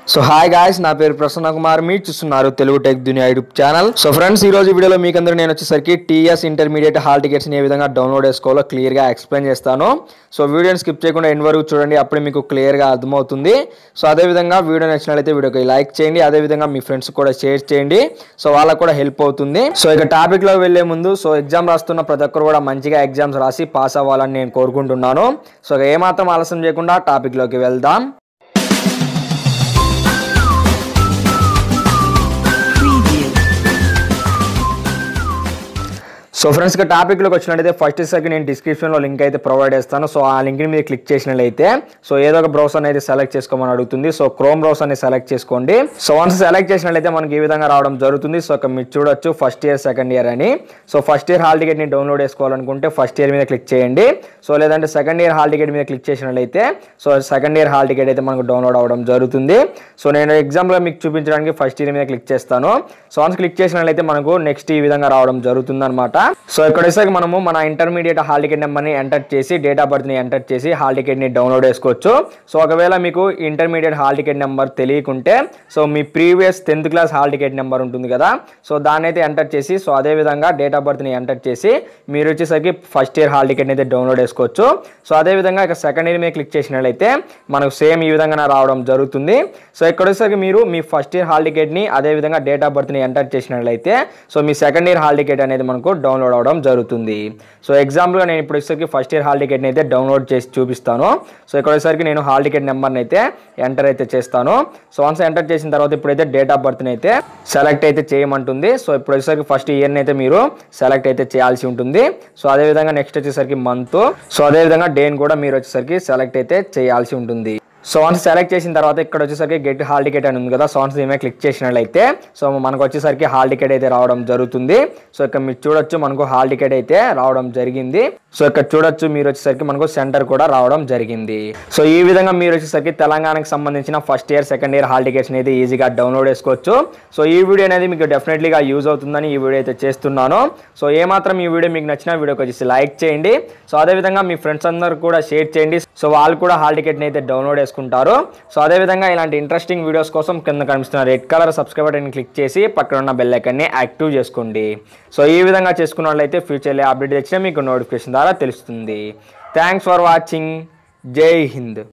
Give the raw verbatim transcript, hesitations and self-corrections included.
So hi guys, నా పేరు ప్రసన్న కుమార్. మీరు చూస్తున్నారు Telugu tech Duniya YouTube channel. So friends, ఈ రోజు వీడియోలో మీకు అందరూ నేను వచ్చేసరికి టీఎస్ ఇంటర్మీడియట్ హాల్ టికెట్స్ ఏ విధంగా డౌన్లోడ్ చేసుకోవాలో క్లియర్ గా ఎక్స్ప్లెయిన్ చేస్తాను. సో వీడియోని స్కిప్ చేయకుండా ఎండ్ వరకు చూడండి, అప్పుడే మీకు క్లియర్ గా అర్థమవుతుంది. సో అదే విధంగా వీడియో నచ్చినట్లయితే వీడియోకి లైక్ చేయండి, అదే విధంగా మీ ఫ్రెండ్స్ కూడా షేర్ చేయండి. సో వాళ్ళకు కూడా హెల్ప్ అవుతుంది. సో ఇక టాపిక్ లో వెళ్లే ముందు, సో ఎగ్జామ్ రాస్తున్న ప్రతి ఒక్కరు కూడా మంచిగా ఎగ్జామ్స్ రాసి పాస్ అవ్వాలని నేను కోరుకుంటున్నాను. సో ఇక ఏమాత్రం ఆలస్యం చేయకుండా టాపిక్ లోకి వెళ్దాం. సో ఫ్రెండ్స్, ఇక టాపిక్లోకి వచ్చినట్టయితే ఫస్ట్ సరికి నేను డిస్క్రిప్షన్లో లింక్ అయితే ప్రొవైడ్ చేస్తాను. సో ఆ లింక్ని మీరు క్లిక్ చేసినట్లయితే సో ఏదో ఒక బ్రౌజర్ అయితే సెలెక్ట్ చేసుకోమని అడుగుతుంది. సో క్రోమ్ బ్రౌజర్ని సెలెక్ట్ చేసుకోండి. సో వన్స్ సెలెక్ట్ చేసినట్లయితే మనకి ఈ విధంగా రావడం జరుగుతుంది. సో ఇక మీరు చూడొచ్చు ఫస్ట్ ఇయర్ సెకండ్ ఇయర్ అని. సో ఫస్ట్ ఇయర్ హాల్ టికెట్ని డౌన్లోడ్ చేసుకోవాలనుకుంటే ఫస్ట్ ఇయర్ మీద క్లిక్ చేయండి. సో లేదంటే సెకండ్ ఇయర్ హాల్ టికెట్ మీద క్లిక్ చేసినట్లయితే so second year hall ticket అయితే మనకు డౌన్లోడ్ అవ్వడం జరుగుతుంది. సో నేను ఎగ్జాంపుల్గా మీకు చూపించడానికి ఫస్ట్ ఇయర్ మీద క్లిక్ చేస్తాను. సో వన్స్ క్లిక్ చేసినట్లయితే మనకు నెక్స్ట్ ఈ విధంగా రావడం జరుగుతుంది అనమాట. సో ఇక్కడ వచ్చేసరికి మనము మన ఇంటర్మీడియట్ హాల్ టికెట్ నెంబర్ని ఎంటర్ చేసి డేట్ ఆఫ్ బర్త్ని ఎంటర్ చేసి హాల్ టికెట్ని డౌన్లోడ్ చేసుకోవచ్చు. సో ఒకవేళ మీకు ఇంటర్మీడియట్ హాల్ టికెట్ నెంబర్ తెలియకుంటే సో మీ previous tenth class hall ticket number ఉంటుంది కదా, సో దాన్ని అయితే ఎంటర్ చేసి సో అదే విధంగా డేట్ ఆఫ్ బర్త్ని ఎంటర్ చేసి మీరు వచ్చేసరికి ఫస్ట్ ఇయర్ హాల్ టికెట్ని అయితే డౌన్లోడ్ చేసుకోవచ్చు. సో అదే విధంగా ఇక సెకండ్ ఇయర్ మీద క్లిక్ చేసినట్లయితే మనకు సేమ్ ఈ విధంగా రావడం జరుగుతుంది. సో ఇక్కడ వచ్చేసరికి మీరు మీ ఫస్ట్ ఇయర్ హాల్ టికెట్ని అదే విధంగా డేట్ ఆఫ్ బర్త్ని ఎంటర్ చేసినట్లయితే సో మీ సెకండ్ ఇయర్ హాల్ టికెట్ అనేది మనకు డౌన్లోడ్ అవడం జరుగుతుంది. సో ఎగ్జాంపుల్గా నేను ఇప్పుడు వచ్చేసరికి ఫస్ట్ ఇయర్ హాల్ టికెట్ని అయితే డౌన్లోడ్ చేసి చూపిస్తాను. సో ఇక్కడ వచ్చేసరికి నేను హాల్ టికెట్ నెంబర్ని అయితే ఎంటర్ అయితే చేస్తాను. సో వన్స్ ఎంటర్ చేసిన తర్వాత ఇప్పుడైతే డేట్ ఆఫ్ బర్త్ని అయితే సెలెక్ట్ అయితే చేయమంటుంది. సో ఇప్పుడు వచ్చేసరికి ఫస్ట్ ఇయర్ని అయితే మీరు సెలెక్ట్ అయితే చేయాల్సి ఉంటుంది. సో అదేవిధంగా నెక్స్ట్ వచ్చేసరికి మంత్, సో అదేవిధంగా డేని కూడా మీరు వచ్చేసరికి సెలెక్ట్ అయితే చేయాల్సి ఉంటుంది. సో వన్స్ సెలెక్ట్ చేసిన తర్వాత ఇక్కడ వచ్చేసరికి గెట్ హాల్ టికెట్ అని ఉంది కదా, సో వన్స్ దీని మీద క్లిక్ చేసినట్లయితే సో మనకు వచ్చేసరికి హాల్ టికెట్ అయితే రావడం జరుగుతుంది. సో ఇక్కడ మీరు చూడొచ్చు మనకు హాల్ టికెట్ అయితే రావడం జరిగింది. సో ఇక్కడ చూడొచ్చు మీరు వచ్చేసరికి మనకు సెంటర్ కూడా రావడం జరిగింది. సో ఈ విధంగా మీరు వచ్చేసరికి తెలంగాణకు సంబంధించిన first year second year hall tickets అయితే ఈజీగా డౌన్లోడ్ చేసుకోవచ్చు. సో ఈ వీడియో అనేది మీకు డెఫినెట్లీగా యూజ్ అవుతుందని ఈ వీడియో అయితే చేస్తున్నాను. సో ఏమాత్రం ఈ వీడియో మీకు నచ్చిన వీడియోకి వచ్చేసి లైక్ చేయండి. సో అదేవిధంగా మీ ఫ్రెండ్స్ అందరూ కూడా షేర్ చేయండి. సో వాళ్ళు కూడా హాల్ టికెట్ని అయితే డౌన్లోడ్ చేసుకుంటారు. సో అదేవిధంగా ఇలాంటి ఇంట్రెస్టింగ్ వీడియోస్ కోసం కింద కనిపిస్తున్న red colour subscribe button click చేసి పక్కన ఉన్న బెల్ ఐకాన్ని యాక్టివ్ చేసుకోండి. సో ఈ విధంగా చేసుకున్నట్లయితే ఫ్యూచర్లో అప్డేట్ వచ్చినా మీకు నోటిఫికేషన్ ద్వారా తెలుస్తుంది. Thanks for watching. Jai Hind.